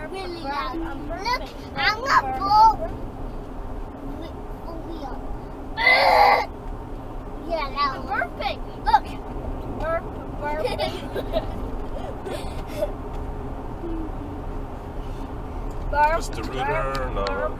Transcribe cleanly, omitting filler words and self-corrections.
really loud. Look, I'm not full. Yeah, that one. Burping. Look. Burp. Mr. Rooter, no.